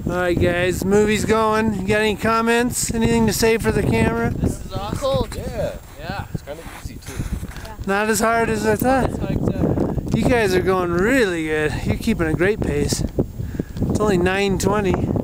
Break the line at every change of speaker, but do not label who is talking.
Alright guys, movie's going. You got any comments? Anything to say for the camera?
This is awesome.
Cold.
Yeah.
It's kind of easy too.
Yeah.
Not as hard as I thought. You guys are going really good. You're keeping a great pace. It's only 9:20.